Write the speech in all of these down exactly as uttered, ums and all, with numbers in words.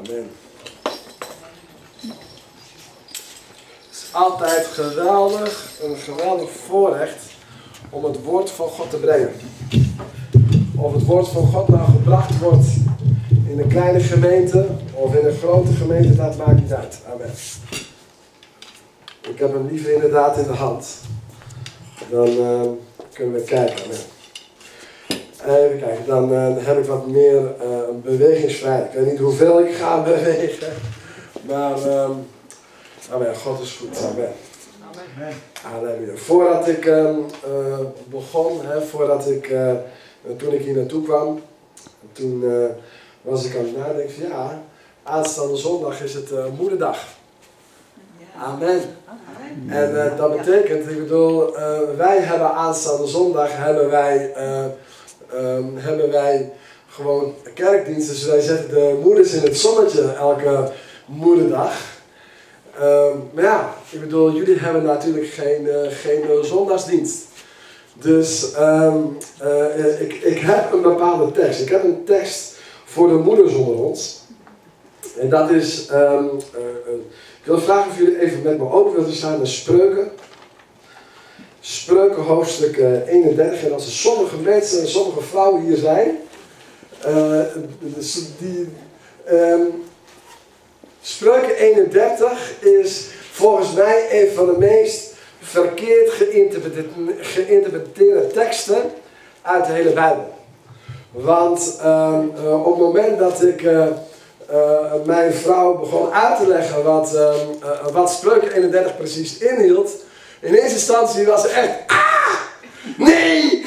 Amen. Het is altijd geweldig, een geweldig voorrecht om het woord van God te brengen. Of het woord van God nou gebracht wordt in een kleine gemeente of in een grote gemeente, dat maakt niet uit. Amen. Ik heb hem liever inderdaad in de hand. Dan uh, kunnen we kijken. Amen. Even kijken, dan uh, heb ik wat meer uh, bewegingsvrijheid. Ik weet niet hoeveel ik ga bewegen. Maar, uh, amen, God is goed. Amen. Amen. Halleluja. Voordat ik uh, uh, begon, hè, voordat ik, uh, toen ik hier naartoe kwam, toen uh, was ik aan het nadenken van ja, aanstaande zondag is het uh, moederdag. Amen. En uh, dat betekent, ik bedoel, uh, wij hebben aanstaande zondag, hebben wij, uh, um, hebben wij gewoon kerkdienst. Dus wij zetten de moeders in het zonnetje elke moederdag. Um, maar ja, ik bedoel, jullie hebben natuurlijk geen, uh, geen uh, zondagsdienst. Dus um, uh, ik, ik heb een bepaalde tekst. Ik heb een tekst voor de moeders onder ons. En dat is... Um, uh, Ik wil vragen of jullie even met me open willen staan naar Spreuken. Spreuken hoofdstuk uh, eenendertig. En als er sommige mensen en sommige vrouwen hier zijn. Uh, die, um, Spreuken eenendertig is volgens mij een van de meest verkeerd geïnterpreteerde teksten uit de hele Bijbel. Want um, uh, op het moment dat ik... Uh, Uh, mijn vrouw begon uit te leggen wat, uh, uh, wat Spreuken eenendertig precies inhield. In eerste instantie was ze echt, ah, nee,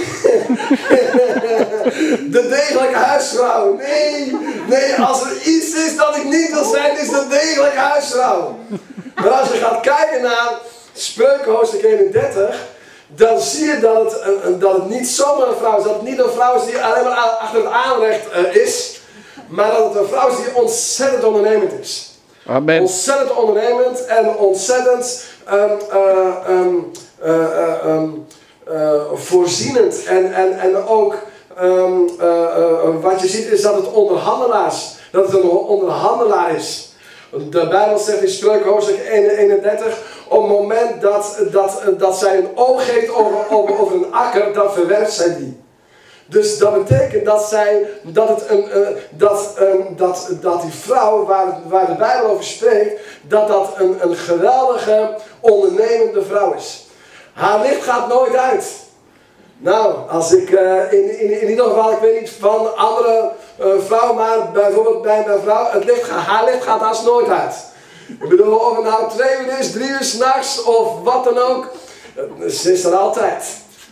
de degelijke huisvrouw, nee, nee, als er iets is dat ik niet wil zijn, is de degelijke huisvrouw. Maar als je gaat kijken naar Spreuken hoofdstuk eenendertig, dan zie je dat het, uh, dat het niet zomaar een vrouw is, dat het niet een vrouw is die alleen maar achter het aanrecht uh, is. Maar dat het een vrouw is die ontzettend ondernemend is. Amen. Ontzettend ondernemend en ontzettend um, uh, um, uh, um, uh, voorzienend. En, en, en ook um, uh, uh, wat je ziet is dat het onderhandelaars, dat het een onderhandelaar is. De Bijbel zegt in Spreuken hoofdstuk eenendertig, op het moment dat, dat, dat zij een oog heeft over, over, over een akker, dan verwerft zij die. Dus dat betekent dat, zij, dat, het een, uh, dat, um, dat, dat die vrouw waar, waar de Bijbel over spreekt, dat dat een, een geweldige ondernemende vrouw is. Haar licht gaat nooit uit. Nou, als ik uh, in, in, in ieder geval, ik weet niet van andere uh, vrouwen, maar bijvoorbeeld bij mijn vrouw, het licht, haar licht gaat haast nooit uit. Ik bedoel, of het nou twee uur is, drie uur 's nachts of wat dan ook, ze is er altijd.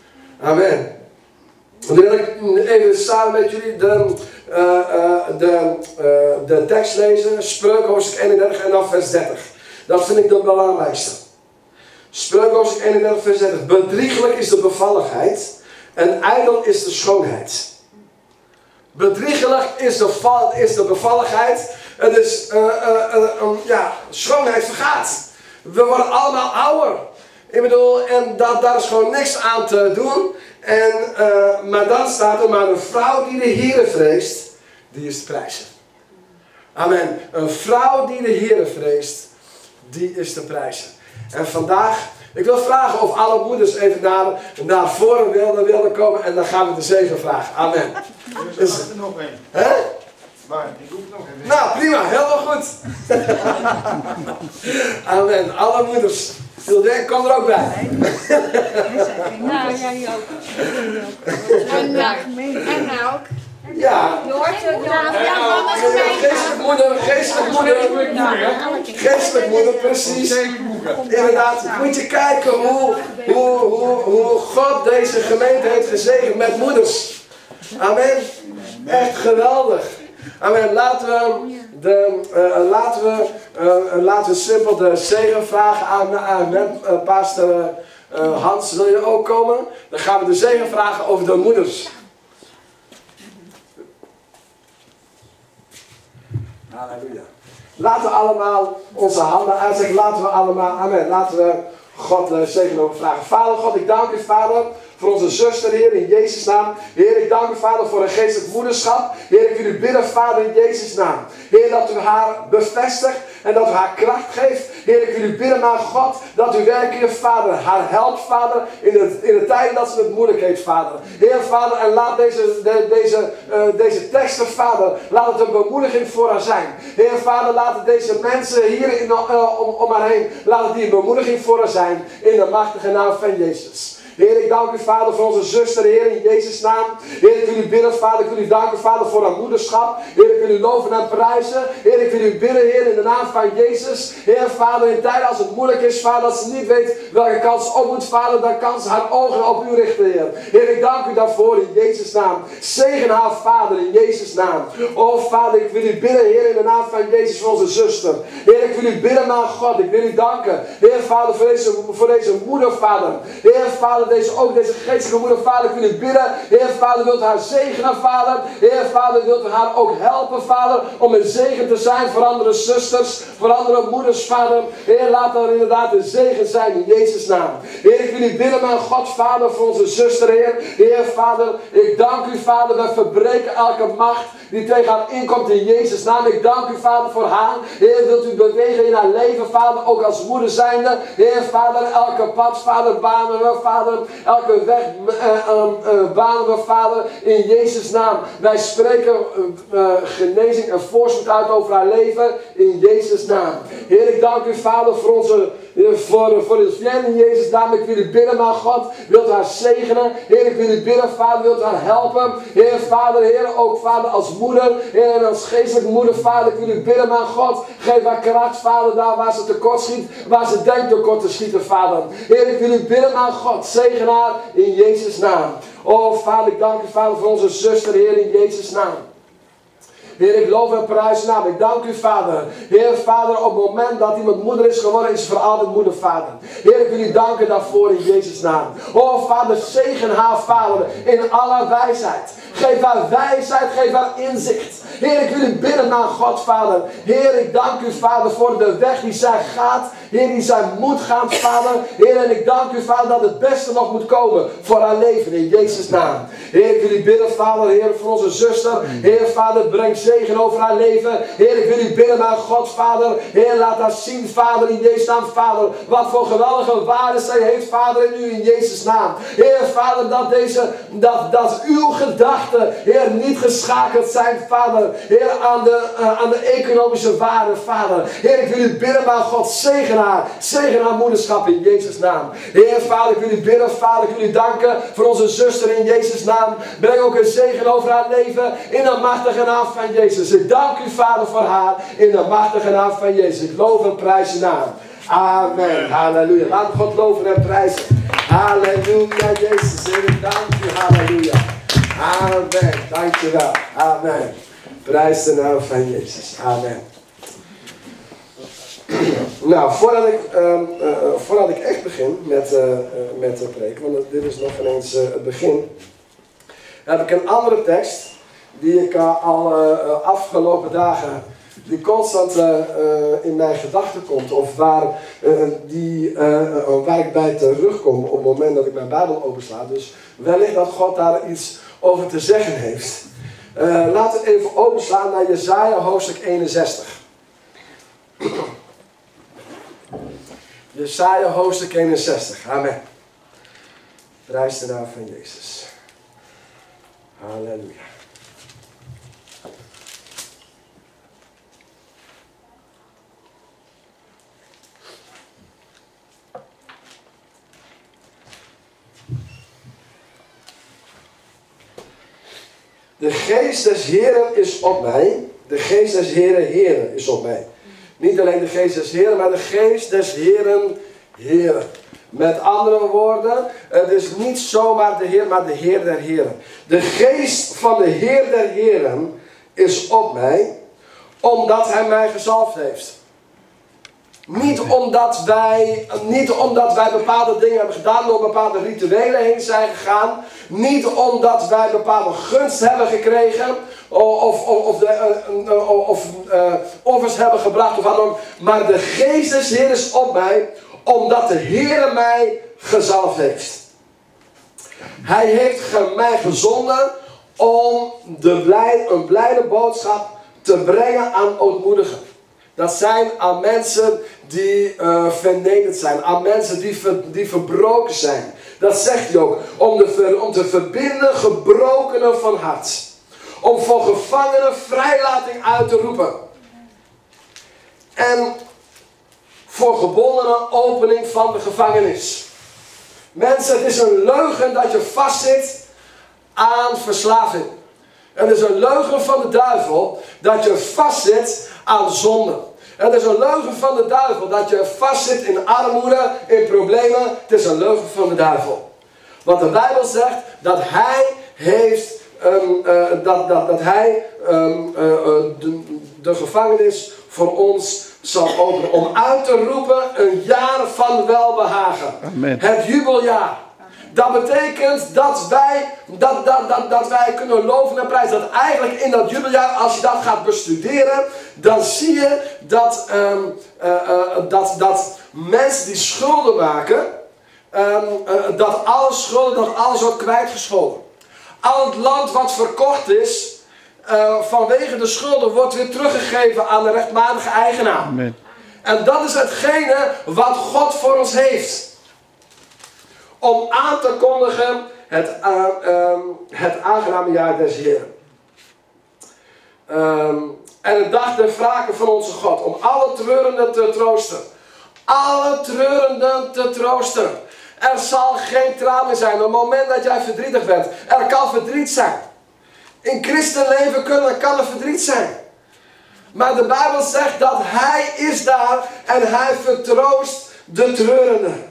Amen. Dan wil ik even samen met jullie de, uh, uh, de, uh, de tekst lezen. Spreuken hoofdstuk eenendertig en dan vers dertig. Dat vind ik de belangrijkste. Spreuken hoofdstuk eenendertig vers dertig. Bedriegelijk is de bevalligheid en ijdel is de schoonheid. Bedriegelijk is de, is de bevalligheid. Het is, uh, uh, uh, um, ja, schoonheid vergaat. We worden allemaal ouder. Ik bedoel, en dat, daar is gewoon niks aan te doen. En, uh, maar dan staat er maar een vrouw die de Heere vreest, die is te prijzen. Amen. Een vrouw die de Heere vreest, die is te prijzen. En vandaag, ik wil vragen of alle moeders even naar, naar voren wilden, wilden komen en dan gaan we de zegen vragen. Amen. Dus er er nog één. Hè? Maar ik hoef nog één. Nou, prima. Helemaal goed. Amen. Alle moeders. Hilde, kom er ook bij. Nou, jij ook. En, en ook. Ja. Je hoort het ja, van de gemeente. Geestelijk moeder, geestelijk moeder. Geestelijk moeder, precies. Inderdaad, moet je kijken hoe, hoe, hoe, hoe God deze gemeente heeft gezegend met moeders. Amen. Echt geweldig. Amen. Laten we, de, uh, laten we, uh, laten we simpel de zegen vragen aan, aan uh, pastor uh, Hans. Wil je ook komen? Dan gaan we de zegen vragen over de moeders. Halleluja. Laten we allemaal onze handen uitzetten. Laten we allemaal, amen. Laten we God uh, zegen over vragen. Vader God, ik dank u, Vader, voor onze zuster, Heer, in Jezus' naam. Heer, ik dank u, Vader, voor een geestelijk moederschap. Heer, ik wil u bidden, Vader, in Jezus' naam. Heer, dat u haar bevestigt en dat u haar kracht geeft. Heer, ik wil u bidden, mijn God, dat u werkelijk, Vader, haar helpt, Vader, in de, in de tijden dat ze het moeilijk heeft, Vader. Heer, Vader, en laat deze, de, deze, uh, deze teksten, Vader, laat het een bemoediging voor haar zijn. Heer, Vader, laat het deze mensen hier in, uh, om, om haar heen, laat het die een bemoediging voor haar zijn, in de machtige naam van Jezus. Heer, ik dank u, Vader, voor onze zuster, Heer, in Jezus' naam. Heer, ik wil u bidden, Vader, ik wil u danken, Vader, voor haar moederschap. Heer, ik wil u loven en prijzen. Heer, ik wil u bidden, Heer, in de naam van Jezus. Heer, Vader, in tijden als het moeilijk is, Vader, dat ze niet weet welke kant ze op moet, Vader, dan kan ze haar ogen op u richten, Heer. Heer, ik dank u daarvoor, in Jezus' naam. Zegen haar, Vader, in Jezus' naam. Oh, Vader, ik wil u bidden, Heer, in de naam van Jezus, voor onze zuster. Heer, ik wil u bidden, mijn God, ik wil u danken. Heer, Vader, voor deze, voor deze moeder, Vader. Heer, Vader, Deze, ook deze geestelijke moeder, Vader, ik wil u bidden. Heer, Vader, wilt haar zegenen, Vader. Heer, Vader, wilt u haar ook helpen, Vader, om een zegen te zijn voor andere zusters, voor andere moeders, Vader. Heer, laat er inderdaad een zegen zijn in Jezus' naam. Heer, ik wil u bidden, mijn God, Vader, voor onze zuster, Heer. Heer, Vader, ik dank u, Vader, we verbreken elke macht die tegen haar inkomt in Jezus' naam. Ik dank u, Vader, voor haar. Heer, wilt u bewegen in haar leven, Vader, ook als moeder zijnde. Heer, Vader, elke pad, Vader, banen we, Vader. Elke weg uh, uh, uh, banen we, Vader, in Jezus' naam. Wij spreken uh, uh, genezing en voorspoed uit over haar leven in Jezus' naam. Heer, ik dank u, Vader, voor onze uh, voor, voor het vien in Jezus' naam. Ik wil u bidden, mijn God, wilt haar zegenen. Heer, ik wil u bidden, Vader, wilt haar helpen. Heer, Vader, Heer, ook Vader als moeder, Heer, en als geestelijke moeder, Vader, ik wil u bidden, mijn God, geef haar kracht, Vader, daar waar ze tekort schiet, waar ze denkt tekort te schieten, Vader. Heer, ik wil u bidden, mijn God, zegen haar in Jezus' naam. Oh, Vader, ik dank u, Vader, voor onze zuster, Heer, in Jezus' naam. Heer, ik loof en prijs uw naam. Ik dank u, Vader. Heer, Vader, op het moment dat iemand moeder is geworden, is ze voor altijd moeder, Vader. Heer, ik wil u danken daarvoor in Jezus' naam. Oh, Vader, zegen haar, Vader, in alle wijsheid. Geef haar wijsheid, geef haar inzicht. Heer, ik wil u bidden naar God, Vader. Heer, ik dank u, Vader, voor de weg die zij gaat. Heer, die zij moet gaan, Vader. Heer, en ik dank u, Vader, dat het beste nog moet komen voor haar leven, in Jezus' naam. Heer, ik wil u bidden, Vader, Heer, voor onze zuster. Heer, Vader, breng zegen over haar leven. Heer, ik wil u bidden naar God, Vader. Heer, laat haar zien, Vader, in Jezus' naam, Vader, wat voor geweldige waarde zij heeft, Vader, in u, in Jezus' naam. Heer, Vader, dat deze, dat, dat uw gedachten, Heer, niet geschakeld zijn, Vader, Heer, aan de, uh, aan de economische waarde, Vader. Heer, ik wil u bidden, maar God, zegen haar, zegen haar moederschap in Jezus' naam. Heer, Vader, ik wil u bidden, Vader, ik wil u danken voor onze zuster in Jezus' naam. Breng ook een zegen over haar leven in de machtige naam van Jezus. Ik dank u, Vader, voor haar in de machtige naam van Jezus. Ik loof en prijs uw naam. Amen. Halleluja. Laat God loven en prijzen. Halleluja, Jezus. Heer, ik dank u. Halleluja. Amen. Dank je wel. Amen. Prijs de naam van Jezus. Amen. Nou, voordat ik, um, uh, voordat ik echt begin met, uh, uh, met de preek, want dit is nog ineens uh, het begin, heb ik een andere tekst die ik uh, al uh, afgelopen dagen, die constant uh, uh, in mijn gedachten komt, of waar, uh, die, uh, uh, waar ik bij terugkom op het moment dat ik mijn Bijbel opensla. Dus wellicht dat God daar iets over te zeggen heeft. Uh, laten we even openslaan naar Jesaja hoofdstuk eenenzestig. Jesaja hoofdstuk eenenzestig. Amen. Prijs de naam van Jezus. Halleluja. De geest des Heren is op mij. De geest des Heren, Heren is op mij. Niet alleen de geest des Heren, maar de geest des Heren, Heren. Met andere woorden, het is niet zomaar de Heer, maar de Heer der Heren. De geest van de Heer der Heren is op mij, omdat Hij mij gezalfd heeft. Niet omdat wij, niet omdat wij bepaalde dingen hebben gedaan, door bepaalde rituelen heen zijn gegaan. Niet omdat wij bepaalde gunst hebben gekregen. Of, of, of, de, uh, of uh, offers hebben gebracht. Of wat ook. Maar de geest des Heeren is op mij. Omdat de Heere mij gezalfd heeft. Hij heeft mij gezonden om de blij, een blijde boodschap te brengen aan ootmoedigen. Dat zijn aan mensen die uh, vernederd zijn. Aan mensen die, ver, die verbroken zijn. Dat zegt hij ook. Om, de, om te verbinden gebrokenen van hart. Om voor gevangenen vrijlating uit te roepen. En voor gebondenen opening van de gevangenis. Mensen, het is een leugen dat je vastzit aan verslaving. Het is een leugen van de duivel dat je vastzit aan zonde. Het is een leugen van de duivel dat je vastzit in armoede, in problemen. Het is een leugen van de duivel. Want de Bijbel zegt dat hij heeft, um, uh, dat, dat, dat hij um, uh, uh, de, de gevangenis voor ons zal openen. Om uit te roepen een jaar van welbehagen. Amen. Het jubeljaar. Dat betekent dat wij, dat, dat, dat, dat wij kunnen loven en prijzen. Dat eigenlijk in dat jubeljaar, als je dat gaat bestuderen, dan zie je dat, um, uh, uh, dat, dat mensen die schulden maken, um, uh, dat alles schulden, dat alles wordt kwijtgescholden. Al het land wat verkocht is, uh, vanwege de schulden, wordt weer teruggegeven aan de rechtmatige eigenaar. Amen. En dat is hetgene wat God voor ons heeft. Om aan te kondigen het, uh, um, het aangename jaar des Heeren. Um, en de dag der wraken van onze God. Om alle treurenden te troosten. Alle treurenden te troosten. Er zal geen traan meer zijn. Op het moment dat jij verdrietig bent. Er kan verdriet zijn. In christenleven kunnen, kan er verdriet zijn. Maar de Bijbel zegt dat Hij is daar. En Hij vertroost de treurenden.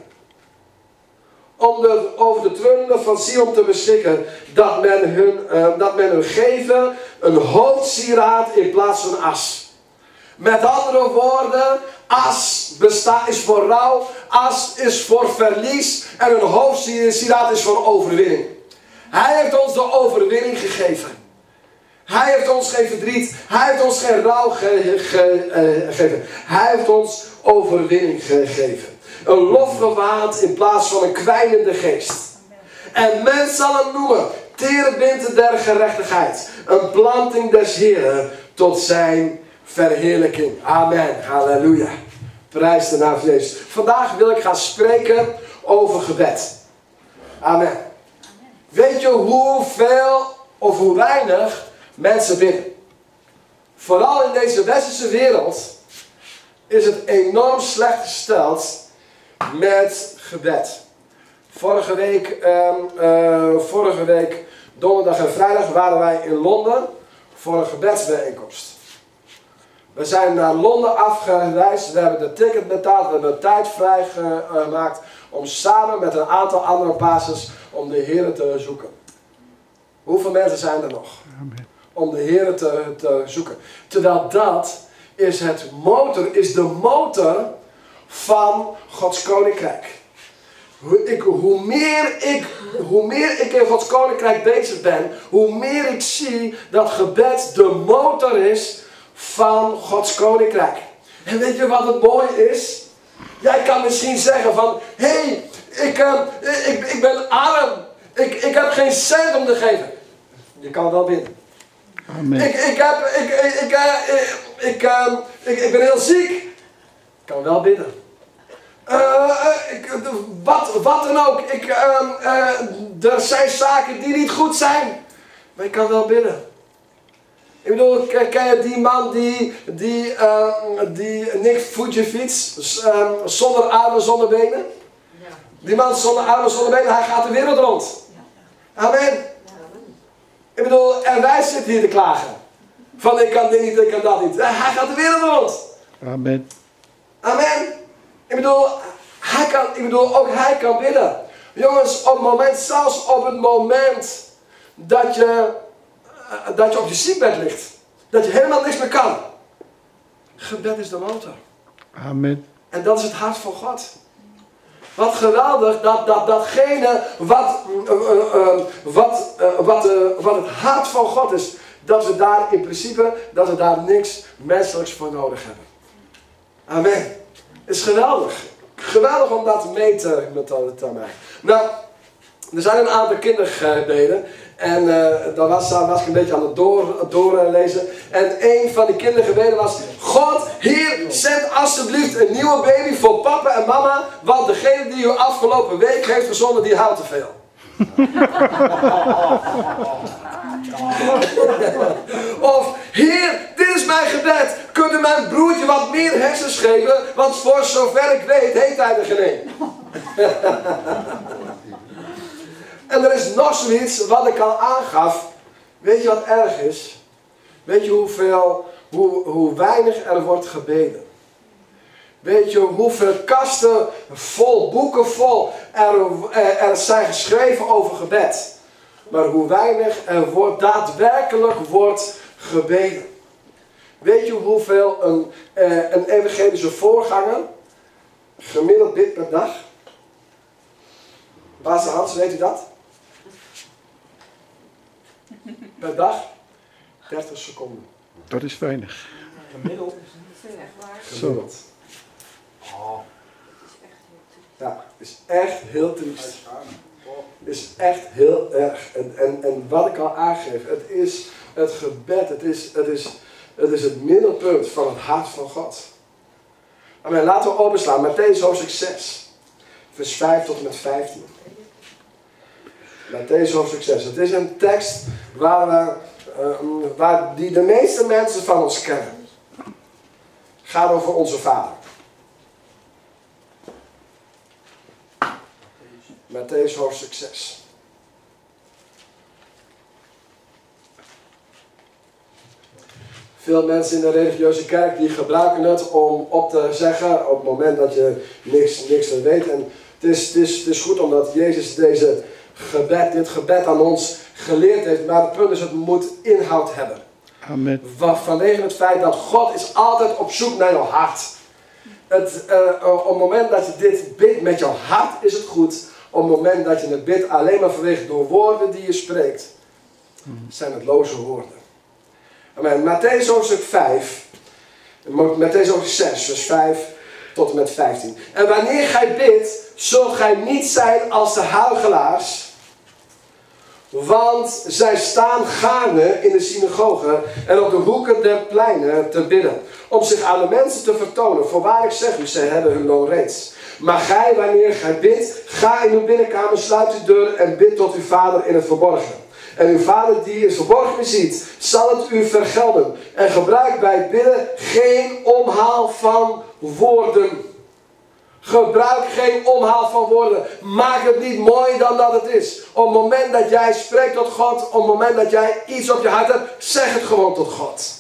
Om de, over de treurenden van Sion te beschikken. Dat men hun, uh, dat men hun geven een hoofdsieraad in plaats van as. Met andere woorden, as bestaat, is voor rouw. As is voor verlies. En een hoofdsieraad is voor overwinning. Hij heeft ons de overwinning gegeven. Hij heeft ons geen verdriet. Hij heeft ons geen rouw ge, ge, uh, gegeven. Hij heeft ons overwinning gegeven. Een lofgewaad in plaats van een kwijnende geest. En men zal hem noemen terebinte der gerechtigheid. Een planting des Heeren tot zijn verheerlijking. Amen. Halleluja. Prijs de naam van Jezus. Vandaag wil ik gaan spreken over gebed. Amen. Weet je hoeveel of hoe weinig mensen bidden? Vooral in deze westerse wereld is het enorm slecht gesteld met gebed. Vorige week, um, uh, vorige week, donderdag en vrijdag waren wij in Londen voor een gebedsbijeenkomst. We zijn naar Londen afgereisd, we hebben de ticket betaald, we hebben de tijd vrijgemaakt om samen met een aantal andere pastors om de Heer te zoeken. Hoeveel mensen zijn er nog? Amen. Om de Heer te, te zoeken. Terwijl dat is het motor, is de motor van Gods Koninkrijk. Hoe, ik, hoe, meer ik, hoe meer ik in Gods Koninkrijk bezig ben, hoe meer ik zie dat gebed de motor is van Gods Koninkrijk. En weet je wat het mooie is? Jij kan misschien zeggen van, hé, hey, ik, uh, ik, ik ben arm, ik, ik heb geen cent om te geven. Je kan het wel binnen. Amen. Ik, ik, heb, ik, ik, ik, ik, ik, uh, ik, ik ben heel ziek. Ik kan wel bidden. Uh, ik, wat, wat dan ook. Ik, uh, uh, er zijn zaken die niet goed zijn. Maar ik kan wel bidden. Ik bedoel, ken je die man die, die, uh, die Nick Fujifiets, uh, zonder armen, zonder benen? Ja. Die man zonder armen, zonder benen, hij gaat de wereld rond. Ja. Amen. Ik bedoel, en wij zitten hier te klagen. Van ik kan dit niet, ik kan dat niet. Hij gaat de wereld rond. Amen. Amen. Ik bedoel, hij kan, ik bedoel, ook hij kan bidden. Jongens, op het moment, zelfs op het moment dat je, uh, dat je op je ziekbed ligt. Dat je helemaal niks meer kan. Gebed is de motor. Amen. En dat is het hart van God. Wat geweldig dat, dat datgene wat, uh, uh, uh, wat, uh, wat, uh, wat het hart van God is, dat we daar in principe, dat we daar niks menselijks voor nodig hebben. Amen. Het is geweldig. Geweldig om dat mee te, met te maken. Nou, Er zijn een aantal kindergebeden. En uh, daar was, was ik een beetje aan het doorlezen. Door, uh, en een van die kindergebeden was: God, Heer, zend alsjeblieft een nieuwe baby voor papa en mama. Want degene die u afgelopen week heeft gezonden, die houdt te veel. Of, Heer, dit is mijn gebed. Kunt u mijn broertje wat meer hersens geven? Want voor zover ik weet, heeft hij er geen één. En er is nog zoiets wat ik al aangaf. Weet je wat erg is? Weet je hoeveel, hoe, hoe weinig er wordt gebeden? Weet je hoeveel kasten vol, boeken vol er, er zijn geschreven over gebed. Maar hoe weinig er wordt, daadwerkelijk wordt gebeden. Weet je hoeveel een, een evangelische voorganger gemiddeld bidt per dag? Baas Hans, weet u dat? Per dag dertig seconden. Dat is weinig. Gemiddeld. Gemiddeld. Ja, is echt heel triest. Is echt heel erg. En, en, en wat ik al aangeef, het is het gebed, het is het, is, het, is het middelpunt van het hart van God. Amen. Laten we openslaan, Mattheüs hoofdstuk zes, vers vijf tot en met vijftien. Mattheüs hoofdstuk zes. Het is een tekst waar, we, uh, waar die de meeste mensen van ons kennen. Het gaat over onze Vader. Mattheüs hoofdstuk zes. Veel mensen in de religieuze kerk die gebruiken het om op te zeggen op het moment dat je niks, niks meer weet. En het is, het, is, het is goed omdat Jezus deze gebed, dit gebed aan ons geleerd heeft. Maar het punt is, het moet inhoud hebben. Amen. Vanwege het feit dat God is altijd op zoek naar jouw hart. Het, uh, op het moment dat je dit bidt met jouw hart is het goed. Op het moment dat je het bidt alleen maar vanwege door woorden die je spreekt, zijn het loze woorden. Amen. Mattheüs hoofdstuk vijf, Mattheüs hoofdstuk zes, vers vijf tot en met vijftien. En wanneer gij bidt, zult gij niet zijn als de huichelaars, want zij staan gaarne in de synagogen en op de hoeken der pleinen te bidden, om zich aan de mensen te vertonen. Voorwaar ik zeg u, zij hebben hun loon reeds. Maar gij, wanneer gij bidt, ga in uw binnenkamer, sluit uw deur en bid tot uw Vader in het verborgen. En uw Vader die het verborgen ziet, zal het u vergelden. En gebruik bij het bidden geen omhaal van woorden. Gebruik geen omhaal van woorden. Maak het niet mooier dan dat het is. Op het moment dat jij spreekt tot God, op het moment dat jij iets op je hart hebt, zeg het gewoon tot God.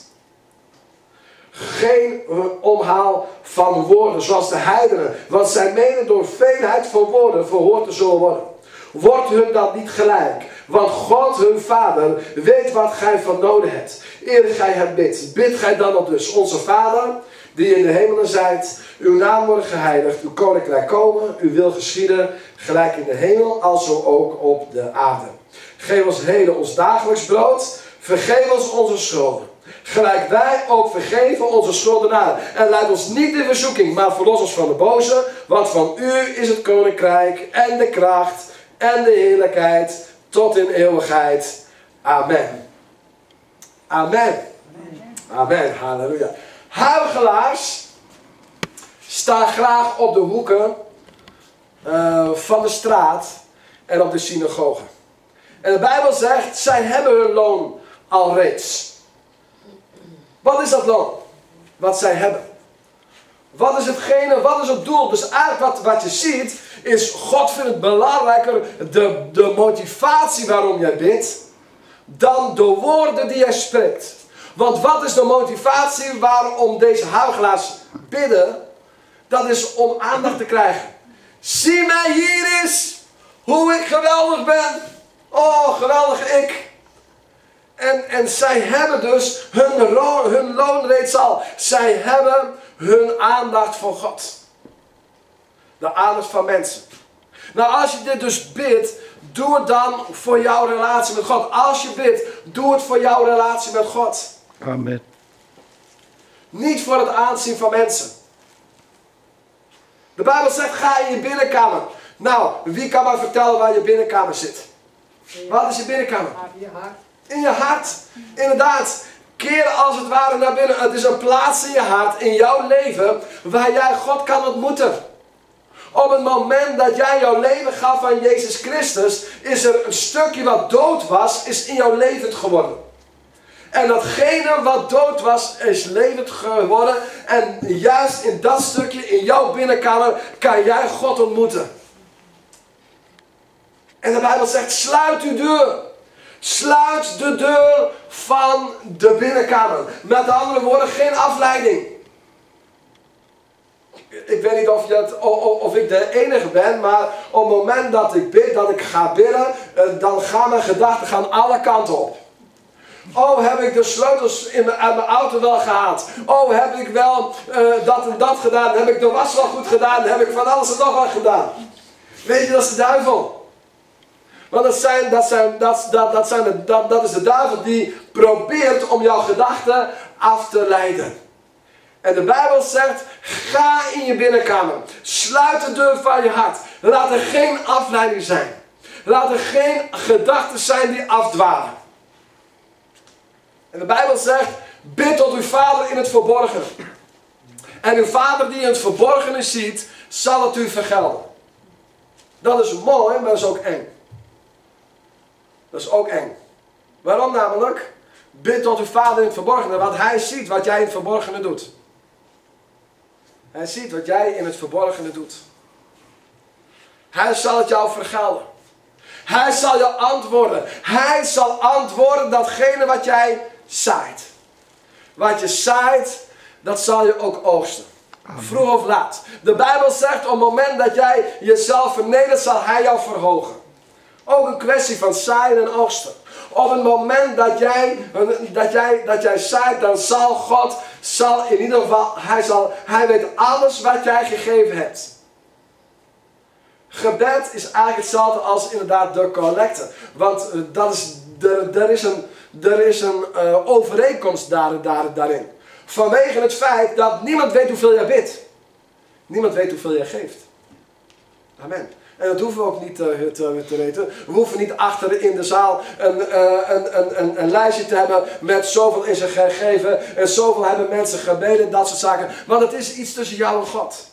Geen omhaal van woorden, zoals de heidenen, want zij menen door veelheid van woorden verhoord te zullen worden. Wordt hun dat niet gelijk, want God hun Vader weet wat gij van noden hebt. Eer gij het bidt, bidt gij dan op dus: onze Vader, die in de hemelen zijt, uw naam wordt geheiligd, uw koninkrijk komen, uw wil geschieden, gelijk in de hemel, alzo ook op de aarde. Geef ons heden ons dagelijks brood, vergeef ons onze schulden, gelijk wij ook vergeven onze schuldenaren. En leid ons niet in verzoeking, maar verlos ons van de boze, want van u is het koninkrijk en de kracht en de heerlijkheid tot in eeuwigheid. Amen. Amen. Amen. Halleluja. Huichelaars staan graag op de hoeken uh, van de straat en op de synagogen. En de Bijbel zegt, zij hebben hun loon al reeds. Wat is dat loon? Wat zij hebben. Wat is hetgene, wat is het doel? Dus eigenlijk wat, wat je ziet, is God vindt het belangrijker de, de motivatie waarom jij bidt, dan de woorden die jij spreekt. Want wat is de motivatie waarom deze huichelaars bidden? Dat is om aandacht te krijgen. Zie mij hier eens, hoe ik geweldig ben. Oh, geweldig ik. En, en zij hebben dus hun, hun loon reeds al. Zij hebben hun aandacht voor God. De aandacht van mensen. Nou, als je dit dus bidt, doe het dan voor jouw relatie met God. Als je bidt, doe het voor jouw relatie met God. Amen. Niet voor het aanzien van mensen. De Bijbel zegt, ga in je binnenkamer. Nou, wie kan mij vertellen waar je binnenkamer zit? Wat is je binnenkamer? In je hart. In je hart. Inderdaad. Keer als het ware naar binnen. Het is een plaats in je hart, in jouw leven, waar jij God kan ontmoeten. Op het moment dat jij jouw leven gaf aan Jezus Christus, is er een stukje wat dood was, is in jouw levend geworden. En datgene wat dood was, is levend geworden. En juist in dat stukje, in jouw binnenkamer, kan jij God ontmoeten. En de Bijbel zegt, sluit uw deur. Sluit de deur van de binnenkamer. Met andere woorden, geen afleiding. Ik weet niet of, je het, of, of ik de enige ben, maar op het moment dat ik bid, dat ik ga bidden, dan gaan mijn gedachten gaan alle kanten op. Oh, heb ik de sleutels in mijn, uit mijn auto wel gehaald? Oh, heb ik wel uh, dat en dat gedaan? Heb ik de was wel goed gedaan? Heb ik van alles en nog wat gedaan? Weet je, dat is de duivel. Want dat, zijn, dat, zijn, dat, dat, dat, zijn de, dat, dat is de duivel die probeert om jouw gedachten af te leiden. En de Bijbel zegt, ga in je binnenkamer. Sluit de deur van je hart. Laat er geen afleiding zijn. Laat er geen gedachten zijn die afdwalen. En de Bijbel zegt, bid tot uw Vader in het verborgen. En uw Vader die in het verborgene ziet, zal het u vergelden. Dat is mooi, maar dat is ook eng. Dat is ook eng. Waarom namelijk? Bid tot uw Vader in het verborgene, want hij ziet wat jij in het verborgene doet. Hij ziet wat jij in het verborgene doet. Hij zal het jou vergelden. Hij zal jou antwoorden. Hij zal antwoorden datgene wat jij zaait. Wat je zaait, dat zal je ook oogsten. Amen. Vroeg of laat. De Bijbel zegt, op het moment dat jij jezelf vernedert, zal hij jou verhogen. Ook een kwestie van zaaien en oogsten. Op het moment dat jij, dat jij, dat jij zaait, dan zal God, zal in ieder geval, hij, zal, hij weet alles wat jij gegeven hebt. Gebed is eigenlijk hetzelfde als inderdaad de collecte. Want uh, dat is, er, er is een, er is een uh, overeenkomst daar, daar, daarin. Vanwege het feit dat niemand weet hoeveel jij bidt. Niemand weet hoeveel jij geeft. Amen. En dat hoeven we ook niet te, te, te weten. We hoeven niet achter in de zaal een, uh, een, een, een, een lijstje te hebben met zoveel is er gegeven. En zoveel hebben mensen gebeden, dat soort zaken. Want het is iets tussen jou en God.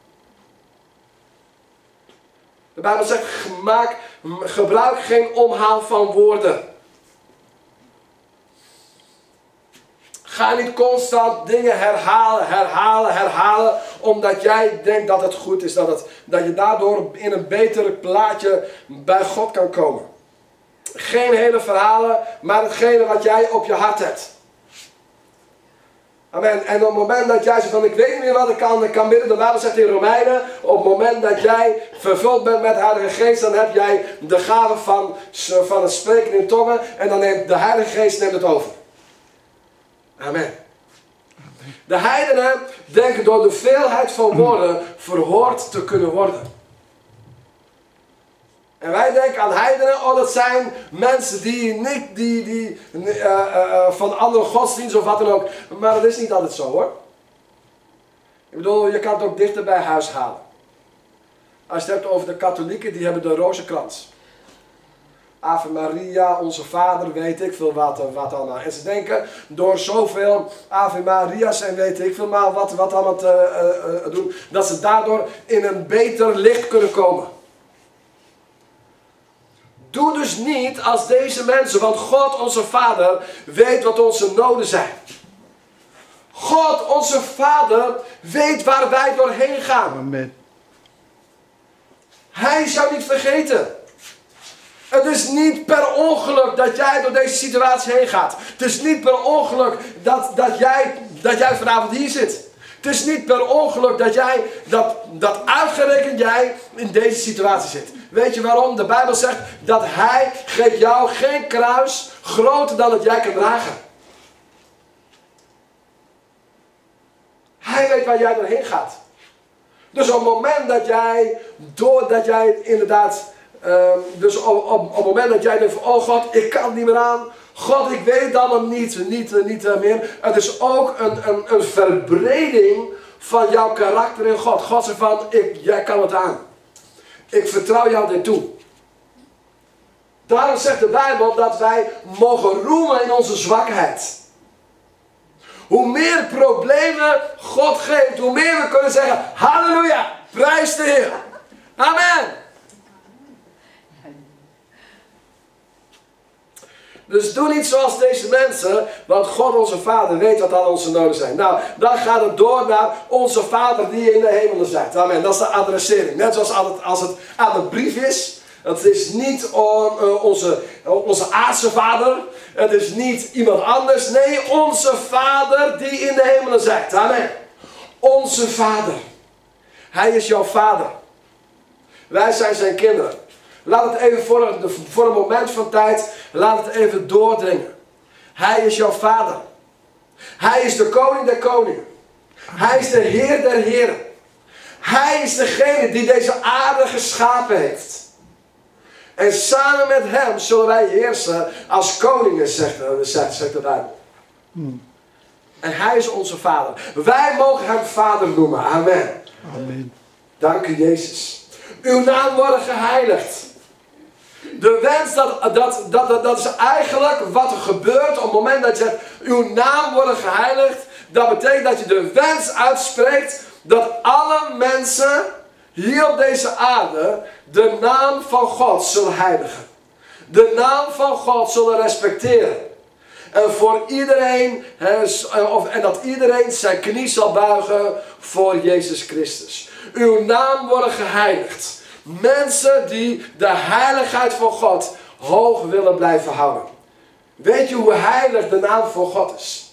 De Bijbel zegt, maak, gebruik geen omhaal van woorden. Ga niet constant dingen herhalen, herhalen, herhalen. Omdat jij denkt dat het goed is. Dat, het, dat je daardoor in een beter plaatje bij God kan komen. Geen hele verhalen, maar hetgene wat jij op je hart hebt. Amen. En op het moment dat jij zegt van ik weet niet meer wat ik kan, ik kan bidden. De Bijbel zegt in Romeinen, op het moment dat jij vervuld bent met de Heilige Geest, dan heb jij de gave van, van het spreken in tongen. En dan neemt de Heilige Geest neemt het over. Amen. De heidenen denken door de veelheid van woorden verhoord te kunnen worden. En wij denken aan heidenen, oh dat zijn mensen die niet die, die, uh, uh, van andere godsdiensten of wat dan ook. Maar dat is niet altijd zo hoor. Ik bedoel, je kan het ook dichter bij huis halen. Als je het hebt over de katholieken, die hebben de rozenkrans. Ave Maria, onze Vader, weet ik veel wat, wat allemaal. En ze denken door zoveel Ave Maria's en weet ik veel maar wat, wat allemaal te uh, uh, doen, dat ze daardoor in een beter licht kunnen komen. Doe dus niet als deze mensen, want God, onze Vader, weet wat onze noden zijn. God, onze Vader, weet waar wij doorheen gaan. Amen. Hij zou niet vergeten. Het is niet per ongeluk dat jij door deze situatie heen gaat. Het is niet per ongeluk dat, dat, jij, dat jij vanavond hier zit. Het is niet per ongeluk dat jij, dat, dat uitgerekend jij in deze situatie zit. Weet je waarom? De Bijbel zegt dat hij geeft jou geen kruis groter dan dat jij kan dragen. Hij weet waar jij doorheen gaat. Dus op het moment dat jij, doordat jij inderdaad... Um, dus op, op, op het moment dat jij denkt van, oh God, ik kan het niet meer aan. God, ik weet het allemaal niet, niet, niet uh, meer. Het is ook een, een, een verbreding van jouw karakter in God. God zegt van, ik, jij kan het aan. Ik vertrouw jou dit toe. Daarom zegt de Bijbel dat wij mogen roemen in onze zwakheid. Hoe meer problemen God geeft, hoe meer we kunnen zeggen, halleluja, prijs de Heer. Amen. Dus doe niet zoals deze mensen, want God onze Vader weet wat al onze noden zijn. Nou, dan gaat het door naar onze Vader die in de hemelen zijt. Amen. Dat is de adressering. Net zoals als het, als het aan een brief is. Het is niet om, uh, onze, uh, onze aardse Vader. Het is niet iemand anders. Nee, onze Vader die in de hemelen zijt. Amen. Onze Vader. Hij is jouw Vader. Wij zijn zijn kinderen. Laat het even voor een, voor een moment van tijd, laat het even doordringen. Hij is jouw Vader. Hij is de koning der koningen. Hij is de Heer der heren. Hij is degene die deze aarde geschapen heeft. En samen met hem zullen wij heersen als koningen, zegt, zegt de Bijbel. Hmm. En hij is onze Vader. Wij mogen hem Vader noemen. Amen. Amen. Dank u, Jezus. Uw naam wordt geheiligd. De wens, dat, dat, dat, dat, dat is eigenlijk wat er gebeurt op het moment dat je zegt, uw naam wordt geheiligd. Dat betekent dat je de wens uitspreekt dat alle mensen hier op deze aarde de naam van God zullen heiligen. De naam van God zullen respecteren. En voor iedereen, en dat iedereen zijn knie zal buigen voor Jezus Christus. Uw naam wordt geheiligd. Mensen die de heiligheid van God hoog willen blijven houden. Weet je hoe heilig de naam van God is?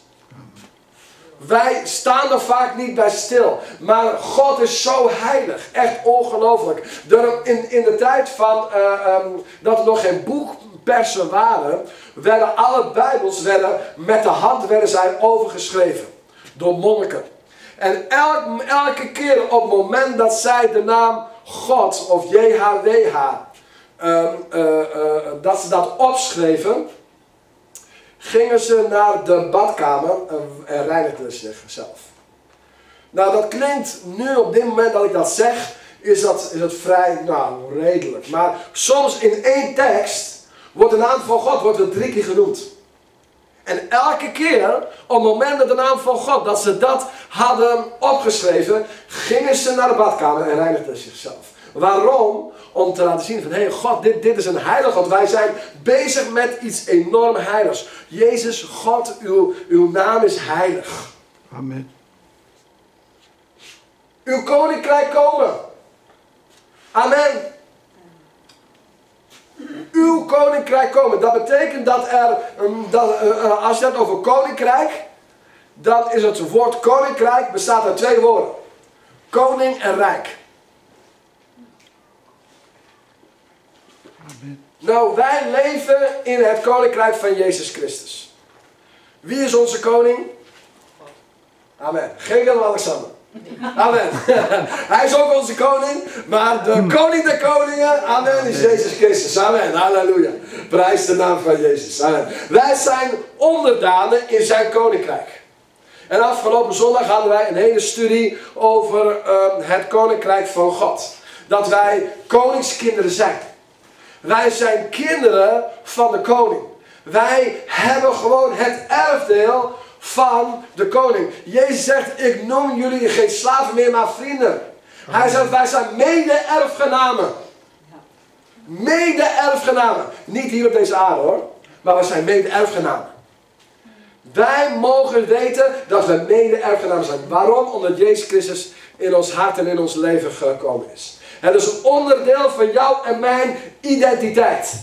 Wij staan er vaak niet bij stil. Maar God is zo heilig. Echt ongelooflijk. In, in de tijd van, uh, um, dat er nog geen boekpersen waren, werden alle Bijbels werden, met de hand werden zij overgeschreven. Door monniken. En elk, elke keer op het moment dat zij de naam God of J H W H, um, uh, uh, dat ze dat opschreven, gingen ze naar de badkamer en reinigden zichzelf. Nou, dat klinkt nu op dit moment dat ik dat zeg, is dat, is dat vrij, nou, redelijk. Maar soms in één tekst wordt de naam van God wordt er drie keer genoemd. En elke keer, op het moment dat de naam van God, dat ze dat hadden opgeschreven, gingen ze naar de badkamer en reinigden zichzelf. Waarom? Om te laten zien van, hé hey, God, dit, dit is een heilig God. Wij zijn bezig met iets enorm heiligs. Jezus, God, uw, uw naam is heilig. Amen. Uw koninkrijk komen. Amen. Uw koninkrijk komen. Dat betekent dat er, dat, uh, als je het over koninkrijk, dan is het woord koninkrijk bestaat uit twee woorden. Koning en rijk. Amen. Nou, wij leven in het koninkrijk van Jezus Christus. Wie is onze koning? Amen. Geen Willem-Alexander. Amen. Hij is ook onze koning, maar de koning der koningen, amen, is Jezus Christus. Amen. Halleluja. Prijs de naam van Jezus. Amen. Wij zijn onderdanen in zijn koninkrijk. En afgelopen zondag hadden wij een hele studie over uh, het koninkrijk van God. Dat wij koningskinderen zijn. Wij zijn kinderen van de koning. Wij hebben gewoon het erfdeel van de koning. Jezus zegt, ik noem jullie geen slaven meer, maar vrienden. Hij zegt, wij zijn mede-erfgenamen. Mede-erfgenamen. Niet hier op deze aarde hoor, maar we zijn mede-erfgenamen. Wij mogen weten dat we mede-erfgenamen zijn. Waarom? Omdat Jezus Christus in ons hart en in ons leven gekomen is. Het is een onderdeel van jou en mijn identiteit.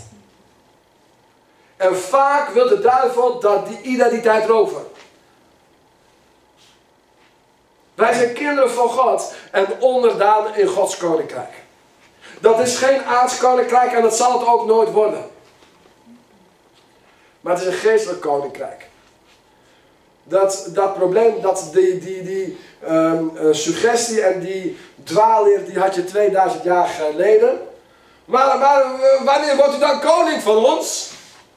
En vaak wil de duivel dat die identiteit roven. Wij zijn kinderen van God en onderdanen in Gods koninkrijk. Dat is geen aards koninkrijk en dat zal het ook nooit worden. Maar het is een geestelijk koninkrijk. Dat, dat probleem, dat die, die, die um, uh, suggestie en die dwaalleer, die had je tweeduizend jaar geleden. Maar, maar uh, wanneer wordt u dan koning van ons?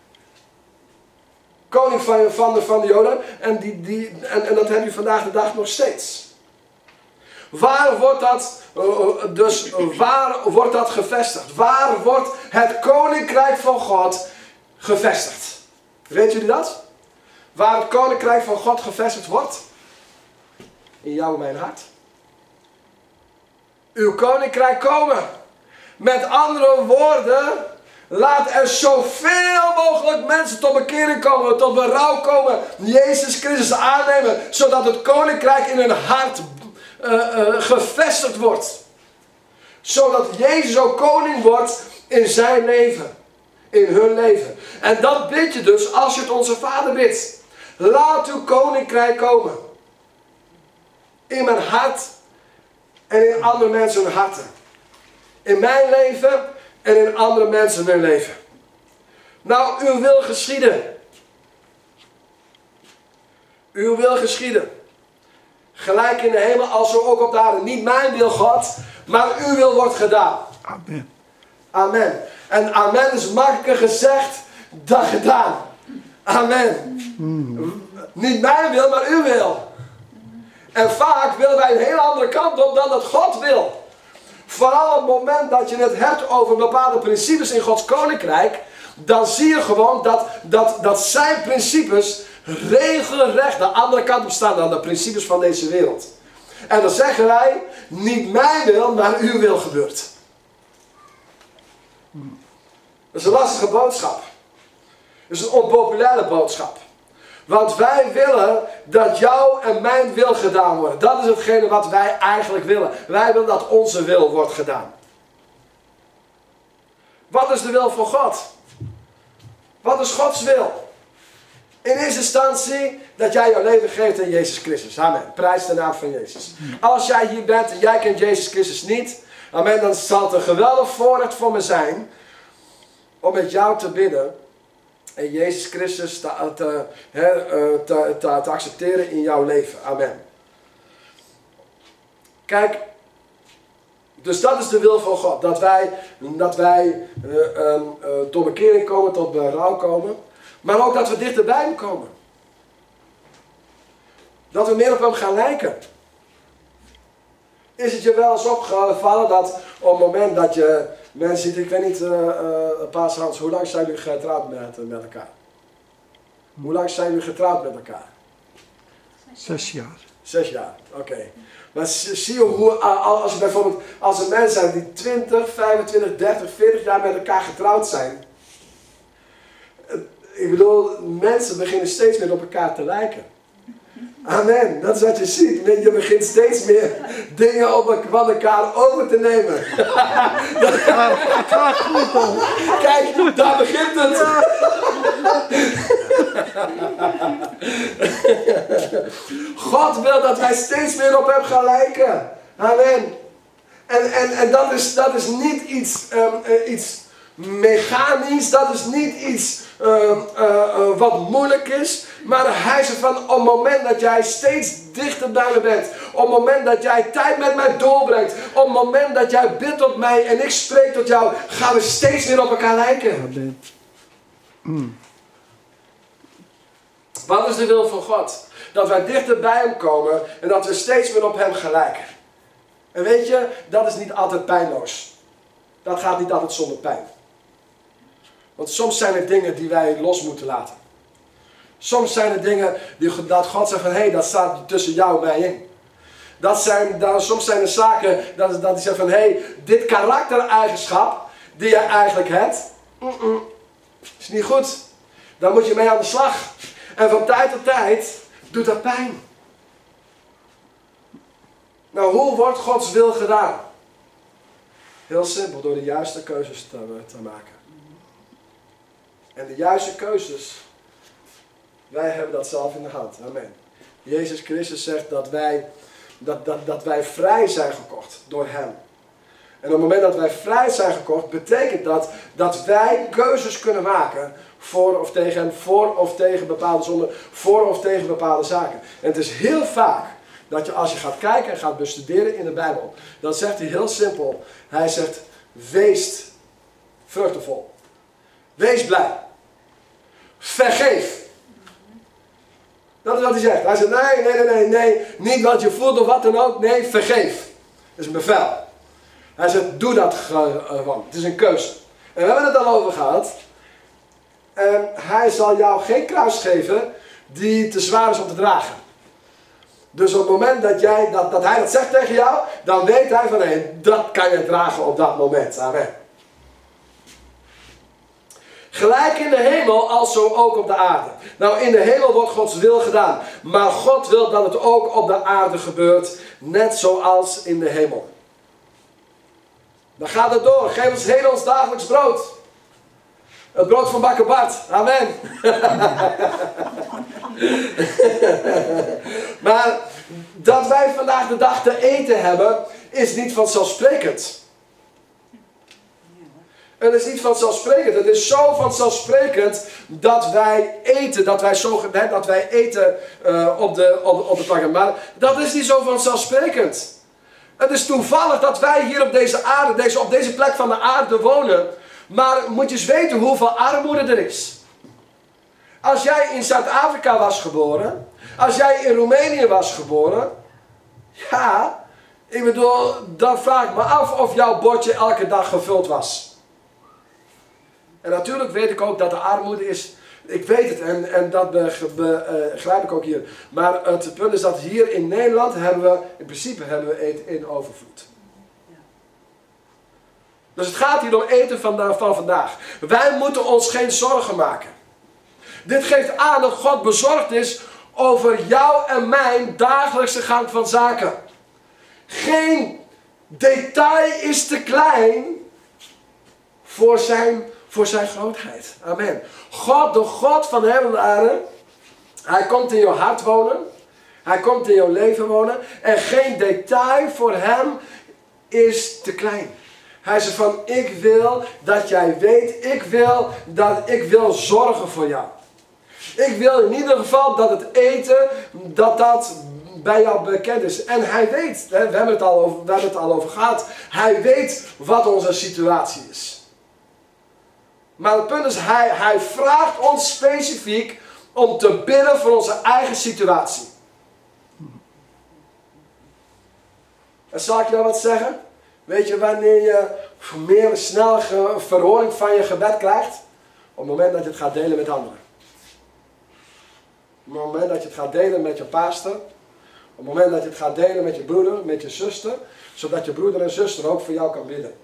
Koning van, van, de, van de Joden. En, die, die, en, en dat hebben u vandaag de dag nog steeds. Waar wordt dat, uh, dus waar wordt dat gevestigd? Waar wordt het koninkrijk van God gevestigd? Weet jullie dat? Waar het koninkrijk van God gevestigd wordt? In jou en mijn hart. Uw koninkrijk komen. Met andere woorden, laat er zoveel mogelijk mensen tot bekering komen, tot berouw komen, Jezus Christus aannemen, zodat het koninkrijk in hun hart uh, uh, gevestigd wordt. Zodat Jezus ook koning wordt in zijn leven, in hun leven. En dat bid je dus als je het onze Vader bidt. Laat uw koninkrijk komen. In mijn hart en in andere mensen hun harten. In mijn leven en in andere mensen hun leven. Nou, uw wil geschieden. Uw wil geschieden. Gelijk in de hemel als zo ook op de aarde. Niet mijn wil, God, maar uw wil wordt gedaan. Amen. Amen. En amen is makkelijker gezegd dan gedaan. Amen. Mm. Niet mijn wil, maar uw wil. En vaak willen wij een hele andere kant op dan dat God wil. Vooral op het moment dat je het hebt over bepaalde principes in Gods koninkrijk, dan zie je gewoon dat, dat, dat zijn principes regelrecht de andere kant op staan dan de principes van deze wereld. En dan zeggen wij, niet mijn wil, maar uw wil gebeurt. Dat is een lastige boodschap. Dat is een onpopulaire boodschap. Want wij willen dat jouw en mijn wil gedaan wordt. Dat is hetgene wat wij eigenlijk willen. Wij willen dat onze wil wordt gedaan. Wat is de wil van God? Wat is Gods wil? In eerste instantie dat jij jouw leven geeft aan Jezus Christus. Amen. Prijs de naam van Jezus. Als jij hier bent en jij kent Jezus Christus niet. Amen. Dan zal het een geweldig voorrecht voor me zijn om met jou te bidden. En Jezus Christus te, te, te, te, te accepteren in jouw leven. Amen. Kijk. Dus dat is de wil van God. Dat wij, dat wij uh, uh, uh, tot bekering komen, tot berouw komen. Maar ook dat we dichterbij hem komen. Dat we meer op hem gaan lijken. Is het je wel eens opgevallen dat op het moment dat je mensen ziet, ik weet niet, uh, uh, Paas Hans, hoe lang zijn jullie getrouwd met, uh, met elkaar? Hoe lang zijn jullie getrouwd met elkaar? Zes jaar. Zes jaar, oké. Okay. Maar zie je hoe, als je bijvoorbeeld, als er mensen zijn die twintig, vijfentwintig, dertig, veertig jaar met elkaar getrouwd zijn. Ik bedoel, mensen beginnen steeds meer op elkaar te lijken. Amen, dat is wat je ziet. Je begint steeds meer dingen op van elkaar over te nemen. Het gaat goed hoor. Kijk, daar begint het. God wil dat wij steeds meer op hem gaan lijken. Amen. En, en, en dat, is, dat is niet iets, um, uh, iets mechanisch, dat is niet iets uh, uh, uh, wat moeilijk is. Maar hij zegt van, op het moment dat jij steeds dichter bij me bent, op het moment dat jij tijd met mij doorbrengt, op het moment dat jij bidt tot mij en ik spreek tot jou, gaan we steeds meer op elkaar lijken. Amen. Mm. Wat is de wil van God? Dat wij dichter bij hem komen en dat we steeds meer op hem gaan lijken. En weet je, dat is niet altijd pijnloos. Dat gaat niet altijd zonder pijn. Want soms zijn er dingen die wij los moeten laten. Soms zijn er dingen die, dat God zegt van, hé, hey, dat staat tussen jou en mij in. Dat zijn, dat, soms zijn er zaken dat, dat hij zegt van, hé, hey, dit karaktereigenschap die je eigenlijk hebt, mm -mm, is niet goed. Dan moet je mee aan de slag. En van tijd tot tijd doet dat pijn. Nou, hoe wordt Gods wil gedaan? Heel simpel, door de juiste keuzes te, te maken. En de juiste keuzes, wij hebben dat zelf in de hand. Amen. Jezus Christus zegt dat wij, dat, dat, dat wij vrij zijn gekocht door hem. En op het moment dat wij vrij zijn gekocht, betekent dat dat wij keuzes kunnen maken voor of tegen hem, voor of tegen bepaalde zonden, voor of tegen bepaalde zaken. En het is heel vaak dat je, als je gaat kijken en gaat bestuderen in de Bijbel, dan zegt hij heel simpel, hij zegt, wees vruchtevol. Wees blij. Vergeef. Dat is wat hij zegt. Hij zegt, nee, nee, nee, nee, nee, niet wat je voelt of wat dan ook. Nee, vergeef. Dat is een bevel. Hij zegt, doe dat gewoon. Het is een keuze. En we hebben het al over gehad. En hij zal jou geen kruis geven die te zwaar is om te dragen. Dus op het moment dat, jij, dat, dat hij dat zegt tegen jou, dan weet hij van, hé, dat kan je dragen op dat moment. Amen. Gelijk in de hemel, als zo ook op de aarde. Nou, in de hemel wordt Gods wil gedaan. Maar God wil dat het ook op de aarde gebeurt. Net zoals in de hemel. Dan gaat het door. Geef ons heden ons dagelijks brood. Het brood van bakker Bart. Amen. Maar dat wij vandaag de dag te eten hebben, is niet vanzelfsprekend. Het is niet vanzelfsprekend. Het is zo vanzelfsprekend dat wij eten, dat wij, zo, dat wij eten uh, op, de, op, op de plank. Maar dat is niet zo vanzelfsprekend. Het is toevallig dat wij hier op deze aarde, deze, op deze plek van de aarde wonen. Maar moet je eens weten hoeveel armoede er is. Als jij in Zuid-Afrika was geboren, als jij in Roemenië was geboren, ja, ik bedoel, dan vraag ik me af of jouw bordje elke dag gevuld was. En natuurlijk weet ik ook dat er armoede is. Ik weet het en, en dat begrijp ik ook hier. Maar het punt is dat hier in Nederland hebben we, in principe hebben we eten in overvloed. Dus het gaat hier om eten van, van vandaag. Wij moeten ons geen zorgen maken. Dit geeft aan dat God bezorgd is over jou en mijn dagelijkse gang van zaken. Geen detail is te klein voor zijn, voor zijn grootheid. Amen. God, de God van hemel en aarde, hij komt in jouw hart wonen. Hij komt in jouw leven wonen. En geen detail voor hem is te klein. Hij zegt van, ik wil dat jij weet, ik wil dat ik wil zorgen voor jou. Ik wil in ieder geval dat het eten, dat dat bij jou bekend is. En hij weet, we hebben het al over, we hebben het al over gehad, hij weet wat onze situatie is. Maar het punt is, hij, hij vraagt ons specifiek om te bidden voor onze eigen situatie. En zal ik jou wat zeggen? Weet je wanneer je meer snel verhoring van je gebed krijgt? Op het moment dat je het gaat delen met anderen. Op het moment dat je het gaat delen met je pastor. Op het moment dat je het gaat delen met je broeder, met je zuster. Zodat je broeder en zuster ook voor jou kan bidden.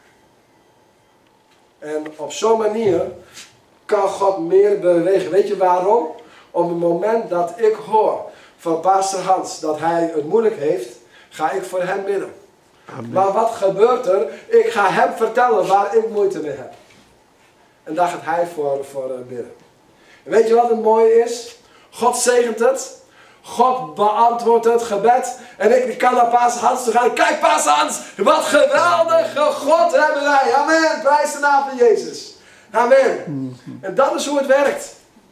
En op zo'n manier kan God meer bewegen. Weet je waarom? Op het moment dat ik hoor van pastor Hans dat hij het moeilijk heeft, ga ik voor hem bidden. Amen. Maar wat gebeurt er? Ik ga hem vertellen waar ik moeite mee heb. En daar gaat hij voor, voor bidden. En weet je wat het mooie is? God zegent het. God beantwoordt het gebed. En ik kan naar pastor Hans toe gaan. Kijk pastor Hans, wat geweldige God hebben wij. Amen. Prijs de naam van Jezus. Amen. Mm-hmm. En dat is hoe het werkt.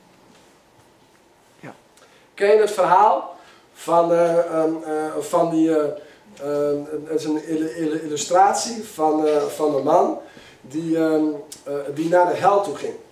Ja. Ken je het verhaal van, uh, um, uh, van die... Uh, Uh, het is een illustratie van, uh, van een man die, uh, uh, die naar de hel toe ging.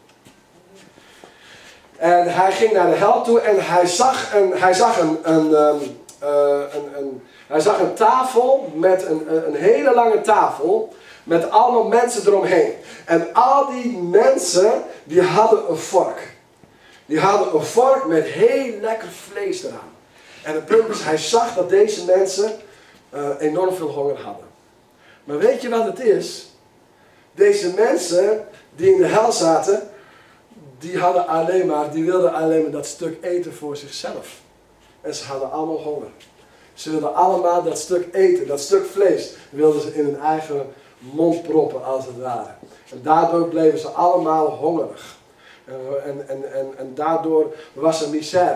En hij ging naar de hel toe en hij zag een, hij zag een, een, um, uh, een, een, hij zag een tafel met een, een hele lange tafel met allemaal mensen eromheen. En al die mensen die hadden een vork. Die hadden een vork met heel lekker vlees eraan. En het punt is, hij zag dat deze mensen Uh, enorm veel honger hadden. Maar weet je wat het is? Deze mensen die in de hel zaten, die hadden alleen maar, die wilden alleen maar dat stuk eten voor zichzelf. En ze hadden allemaal honger. Ze wilden allemaal dat stuk eten, dat stuk vlees, wilden ze in hun eigen mond proppen als het ware. En daardoor bleven ze allemaal hongerig. Uh, en, en, en, en daardoor was er misère.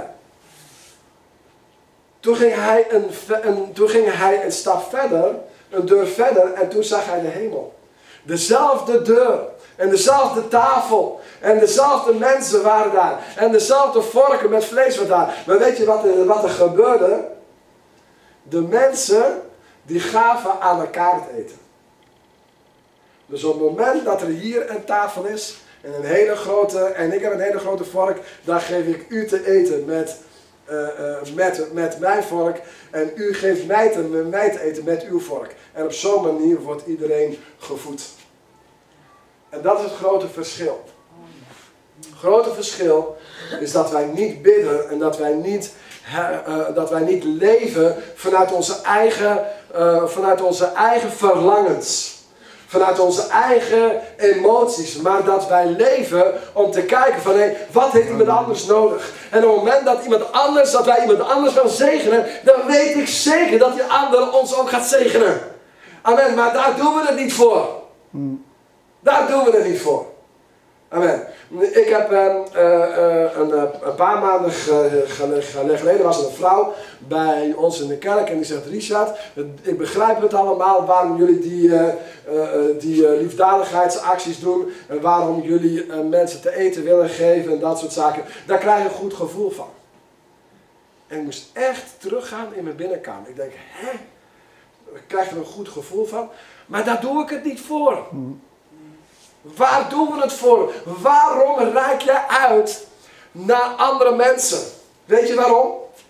Toen ging, hij een, een, toen ging hij een stap verder, een deur verder, en toen zag hij de hemel. Dezelfde deur, en dezelfde tafel, en dezelfde mensen waren daar, en dezelfde vorken met vlees waren daar. Maar weet je wat er, wat er gebeurde? De mensen, die gaven aan elkaar het eten. Dus op het moment dat er hier een tafel is, en een hele grote, en ik heb een hele grote vork, dan geef ik u te eten met uh, uh, met, met mijn vork en u geeft mij te, mij te eten met uw vork. En op zo'n manier wordt iedereen gevoed. En dat is het grote verschil. Het grote verschil is dat wij niet bidden en dat wij niet, uh, dat wij niet leven vanuit onze eigen, uh, vanuit onze eigen verlangens. Vanuit onze eigen emoties. Maar dat wij leven om te kijken van hé, hey, wat heeft iemand anders nodig? En op het moment dat iemand anders, dat wij iemand anders gaan zegenen, dan weet ik zeker dat die ander ons ook gaat zegenen. Amen. Maar daar doen we het niet voor. Daar doen we het niet voor. Amen. Ik heb uh, uh, een, een paar maanden geleden was er een vrouw bij ons in de kerk en die zegt: Richard, ik begrijp het allemaal waarom jullie die, uh, uh, die uh, liefdadigheidsacties doen en waarom jullie uh, mensen te eten willen geven en dat soort zaken. Daar krijg je een goed gevoel van. En ik moest echt teruggaan in mijn binnenkamer. Ik denk, hè? Ik krijg er een goed gevoel van, maar daar doe ik het niet voor. Waar doen we het voor? Waarom reik je uit naar andere mensen? Weet je waarom?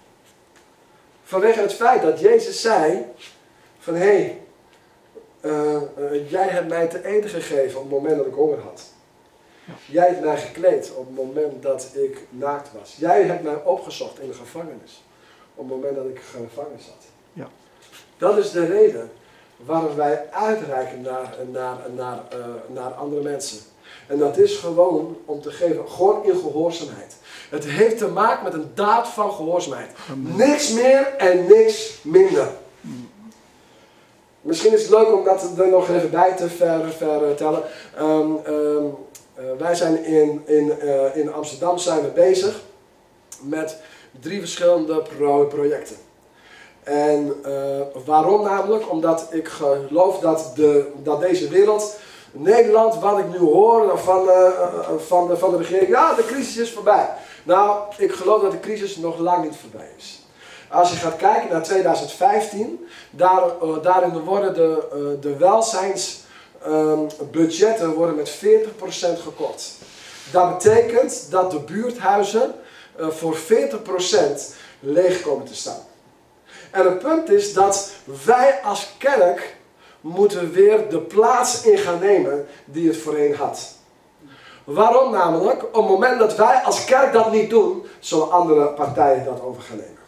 Vanwege het feit dat Jezus zei van hé, hey, uh, uh, jij hebt mij te eten gegeven op het moment dat ik honger had. Jij hebt mij gekleed op het moment dat ik naakt was. Jij hebt mij opgezocht in de gevangenis op het moment dat ik gevangen zat. Ja. Dat is de reden waarom wij uitreiken naar, naar, naar, uh, naar andere mensen. En dat is gewoon om te geven, gewoon in gehoorzaamheid. Het heeft te maken met een daad van gehoorzaamheid. Amen. Niks meer en niks minder. Mm. Misschien is het leuk om dat er nog even bij te ver, vertellen. Um, um, uh, wij zijn in, in, uh, in Amsterdam zijn we bezig met drie verschillende pro projecten. En uh, waarom namelijk? Omdat ik geloof dat, de, dat deze wereld, Nederland, wat ik nu hoor van, uh, van, de, van de regering, ja, de crisis is voorbij. Nou, ik geloof dat de crisis nog lang niet voorbij is. Als je gaat kijken naar twintig vijftien, daar, uh, daarin worden de, uh, de welzijnsbudgetten um, worden met veertig procent gekort. Dat betekent dat de buurthuizen uh, voor veertig procent leeg komen te staan. En het punt is dat wij als kerk moeten weer de plaats in gaan nemen die het voorheen had. Waarom namelijk? Op het moment dat wij als kerk dat niet doen, zullen andere partijen dat over gaan nemen.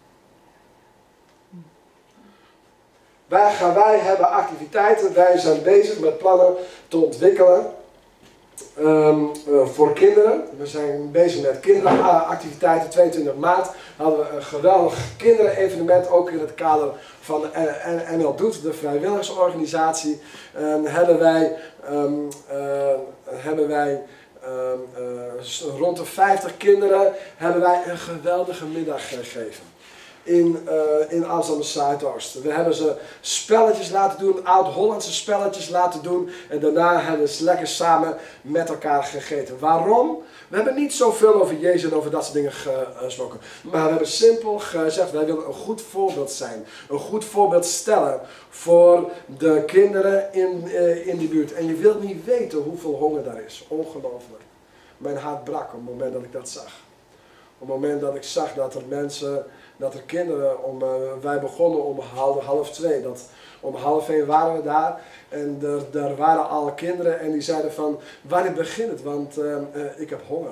Wij, gaan, wij hebben activiteiten, wij zijn bezig met plannen te ontwikkelen um, uh, voor kinderen. We zijn bezig met kinderactiviteiten. tweeëntwintig maart hadden we een geweldig kinderevenement, ook in het kader van de N L Doet, de vrijwilligersorganisatie. En hebben wij, um, uh, hebben wij um, uh, rond de vijftig kinderen hebben wij een geweldige middag gegeven. In, uh, in Amsterdam Zuidoost. We hebben ze spelletjes laten doen, oud-Hollandse spelletjes laten doen. En daarna hebben ze lekker samen met elkaar gegeten. Waarom? We hebben niet zoveel over Jezus en over dat soort dingen gesproken. Maar we hebben simpel gezegd, wij willen een goed voorbeeld zijn. Een goed voorbeeld stellen voor de kinderen in, uh, in die buurt. En je wilt niet weten hoeveel honger daar is. Ongelooflijk. Mijn hart brak op het moment dat ik dat zag. Op het moment dat ik zag dat er mensen... Dat er kinderen, om, uh, wij begonnen om half, half twee, dat om half één waren we daar en er, er waren alle kinderen en die zeiden van, wanneer begint het, want uh, uh, ik heb honger.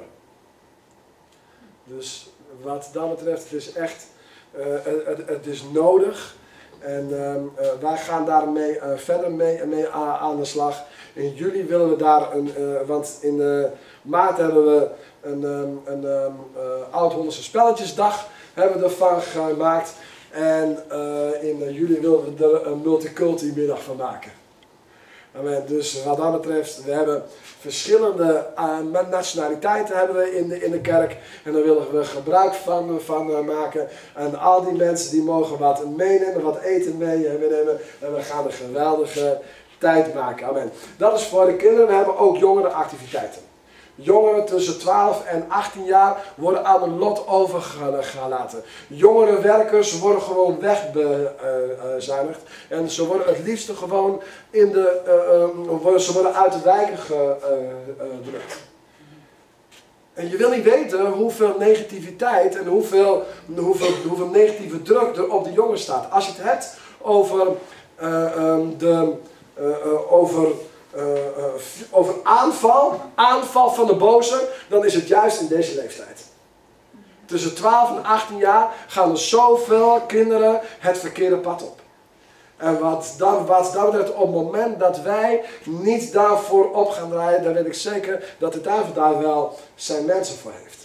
Dus wat dat betreft, het is echt, uh, het, het is nodig en uh, uh, wij gaan daarmee uh, verder mee, mee aan de slag. In juli willen we daar, een, uh, want in uh, maart hebben we een, um, een um, uh, oud-Hollandse spelletjesdag. Hebben we ervan gemaakt en uh, in uh, juli willen we er een multiculti middag van maken. Amen. Dus wat dat betreft, we hebben verschillende uh, nationaliteiten hebben we in de, in de kerk en daar willen we gebruik van, van uh, maken. En al die mensen die mogen wat meenemen, wat eten meenemen en we gaan een geweldige tijd maken. Amen. Dat is voor de kinderen. We hebben ook jongerenactiviteiten. Jongeren tussen twaalf en achttien jaar worden aan een lot overgelaten. Jongere werkers worden gewoon wegbezuinigd. En ze worden het liefste gewoon in de, uh, uh, ze worden uit de wijken gedrukt. En je wil niet weten hoeveel negativiteit en hoeveel, hoeveel, hoeveel negatieve druk er op de jongen staat. Als je het hebt over, uh, um, de, uh, uh, over, uh, uh, over aanval, aanval van de boze, dan is het juist in deze leeftijd. Tussen twaalf en achttien jaar gaan er zoveel kinderen het verkeerde pad op. En wat dat, wat dat betreft, op het moment dat wij niet daarvoor op gaan draaien, dan weet ik zeker dat de duivel daar wel zijn mensen voor heeft.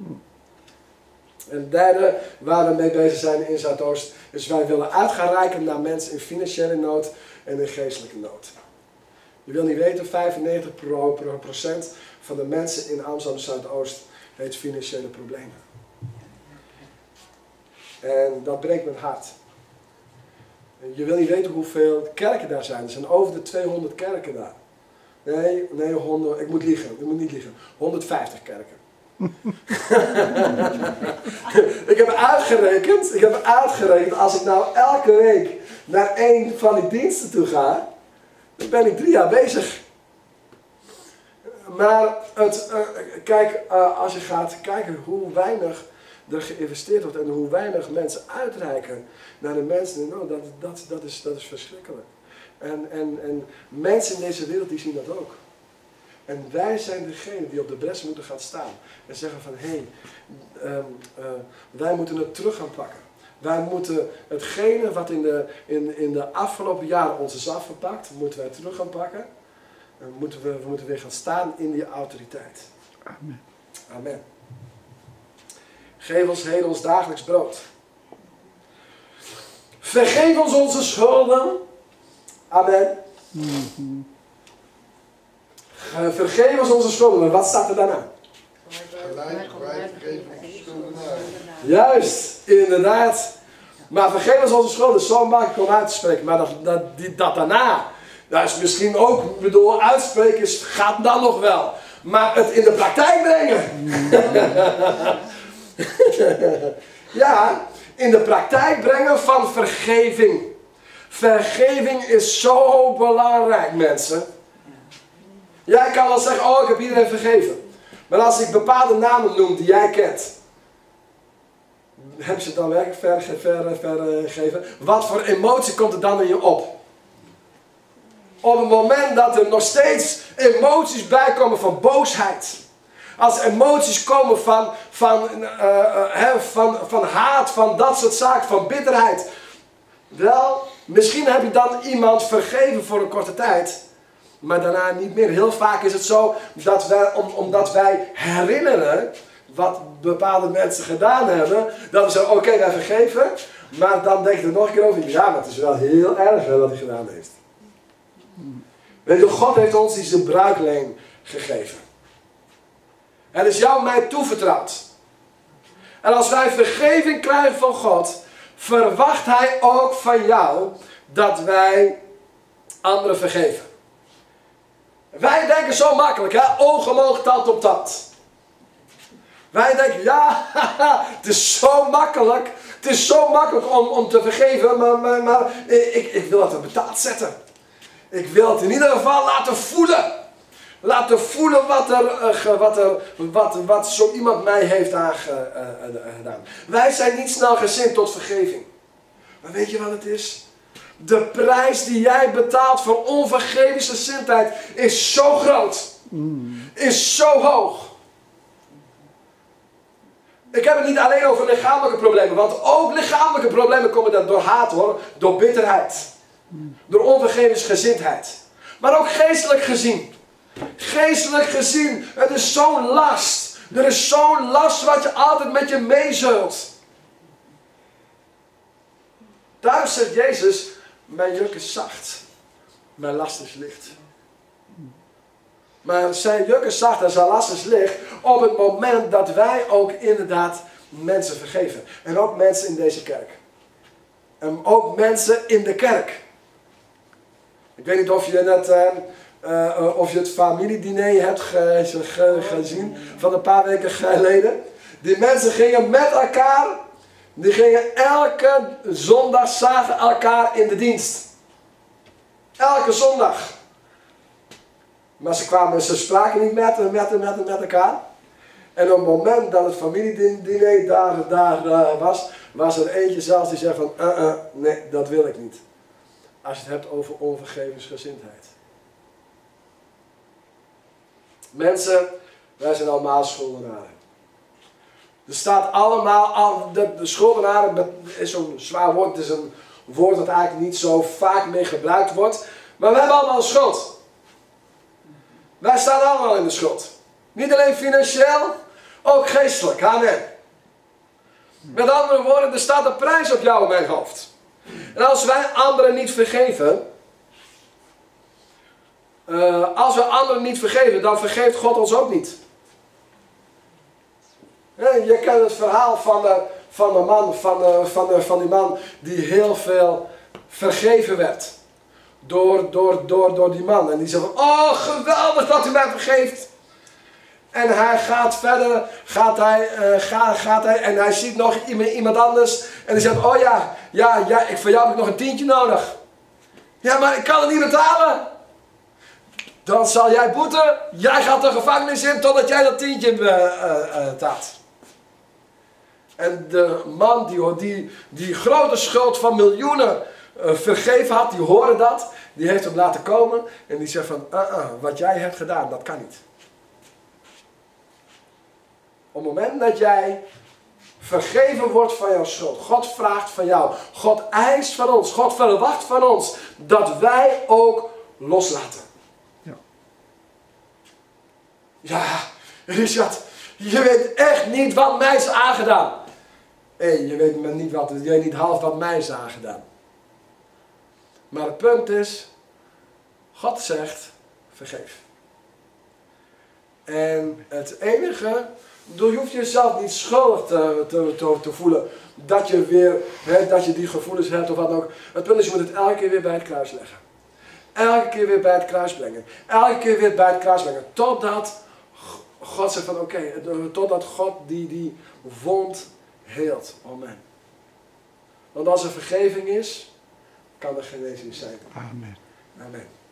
En het derde waar we mee bezig zijn in Zuidoost, is wij willen uit gaan reiken naar mensen in financiële nood en in geestelijke nood. Je wil niet weten, vijfennegentig procent van de mensen in Amsterdam Zuidoost heeft financiële problemen. En dat breekt mijn hart. Je wil niet weten hoeveel kerken daar zijn. Er zijn over de tweehonderd kerken daar. Nee, nee, honderd, ik moet liegen. Ik moet niet liegen. honderdvijftig kerken. ik heb uitgerekend, ik heb uitgerekend, als ik nou elke week naar één van die diensten toe ga, dan ben ik drie jaar bezig. Maar het, uh, kijk, uh, als je gaat kijken hoe weinig er geïnvesteerd wordt en hoe weinig mensen uitreiken naar de mensen in nood, dat, dat, dat, is, dat is verschrikkelijk. En, en, en mensen in deze wereld die zien dat ook. En wij zijn degene die op de bres moeten gaan staan en zeggen van hé, hey, um, uh, wij moeten het terug gaan pakken. Wij moeten hetgene wat in de, in, in de afgelopen jaren ons is afgepakt, moeten wij terug gaan pakken. En moeten we, we moeten weer gaan staan in die autoriteit. Amen. Amen. Geef ons heden ons dagelijks brood. Vergeef ons onze schulden. Amen. Mm-hmm. Vergeef ons onze schulden. Maar wat staat er daarna? Gelijk, wij vergeven onze schuldenaren. Juist, inderdaad. Maar vergeef ons onze schulden. Zo makkelijk om uit te spreken. Maar dat, dat, die, dat daarna, dat is misschien ook, ik bedoel, uitspreken is, gaat dan nog wel. Maar het in de praktijk brengen. Ja, in de praktijk brengen van vergeving. Vergeving is zo belangrijk, mensen. Jij kan wel zeggen, oh, ik heb iedereen vergeven. Maar als ik bepaalde namen noem die jij kent, heb je het dan werkelijk vergeven? Ver, ver, ver, Wat voor emotie komt er dan in je op? Op het moment dat er nog steeds emoties bij komen van boosheid. Als emoties komen van, van, uh, uh, he, van, van haat, van dat soort zaken, van bitterheid. Wel, misschien heb je dan iemand vergeven voor een korte tijd, maar daarna niet meer. Heel vaak is het zo dat wij, om, omdat wij herinneren wat bepaalde mensen gedaan hebben, dat we zeggen, oké, okay, wij vergeven, maar dan denk je er nog een keer over, ja, maar het is wel heel erg wat hij gedaan heeft. Weet je, God heeft ons die zijn bruikleen gegeven. Het is jou en mij toevertrouwd. En als wij vergeving krijgen van God, verwacht Hij ook van jou dat wij anderen vergeven. Wij denken zo makkelijk, hè? Oog om oog, tand op tand. Wij denken, ja, het is zo makkelijk. Het is zo makkelijk om, om te vergeven, maar, maar, maar ik, ik wil het er betaald zetten. Ik wil het in ieder geval laten voelen. Laten voelen wat, er, uh, wat, er, wat, wat zo iemand mij heeft aangedaan. Wij zijn niet snel gezind tot vergeving. Maar weet je wat het is? De prijs die jij betaalt voor onvergevingsgezindheid is zo groot. Mm. Is zo hoog. Ik heb het niet alleen over lichamelijke problemen. Want ook lichamelijke problemen komen dan door haat hoor. Door bitterheid. Mm. Door onvergevingsgezindheid. Maar ook geestelijk gezien. Geestelijk gezien, het is zo'n last. Er is zo'n last wat je altijd met je meezult. Daarom zegt Jezus, mijn juk is zacht, mijn last is licht. Maar zijn juk is zacht en zijn last is licht op het moment dat wij ook inderdaad mensen vergeven. En ook mensen in deze kerk. En ook mensen in de kerk. Ik weet niet of je net... Uh, Uh, of je het familiediner hebt ge ge gezien van een paar weken geleden. Die mensen gingen met elkaar, die gingen elke zondag, zagen elkaar in de dienst. Elke zondag. Maar ze kwamen, ze spraken niet met, met, met, met elkaar. En op het moment dat het familiediner daar, daar uh, was, was er eentje zelfs die zei van, uh, uh, nee, dat wil ik niet. Als je het hebt over onvergevensgezindheid. Mensen, wij zijn allemaal schuldenaren. Er staat allemaal, al, de, de schuldenaren is zo'n zwaar woord, het is een woord dat eigenlijk niet zo vaak mee gebruikt wordt. Maar we hebben allemaal een schuld. Wij staan allemaal in de schuld. Niet alleen financieel, ook geestelijk. Amen. Met andere woorden, er staat een prijs op jou en mijn hoofd. En als wij anderen niet vergeven, uh, als we anderen niet vergeven, dan vergeeft God ons ook niet. Ja, je kent het verhaal van de, van de man, van, de, van, de, van die man die heel veel vergeven werd. Door, door, door, door die man. En die zegt van, oh geweldig dat u mij vergeeft. En hij gaat verder, gaat hij, uh, gaat, gaat hij, en hij ziet nog iemand anders. En hij zegt, oh ja, ja, ja, ik, voor jou heb ik nog een tientje nodig. Ja, maar ik kan het niet betalen. Dan zal jij boeten, jij gaat de gevangenis in totdat jij dat tientje uh, uh, uh, taat. En de man die, die die grote schuld van miljoenen uh, vergeven had, die hoorde dat. Die heeft hem laten komen en die zegt van, uh, uh, wat jij hebt gedaan, dat kan niet. Op het moment dat jij vergeven wordt van jouw schuld, God vraagt van jou, God eist van ons, God verwacht van ons, dat wij ook loslaten. Ja, ja Richard, je weet echt niet wat mij is aangedaan. Hé, hey, je weet niet wat, je weet niet half wat mij is aangedaan. Maar het punt is, God zegt, vergeef. En het enige, je hoeft jezelf niet schuldig te, te, te, te voelen dat je weer, hè, dat je die gevoelens hebt of wat dan ook. Het punt is, je moet het elke keer weer bij het kruis leggen. Elke keer weer bij het kruis brengen. Elke keer weer bij het kruis brengen. Totdat God zegt van oké, okay, totdat God die, die wond heelt. Amen. Want als er vergeving is, kan er genezing zijn. amen. Amen.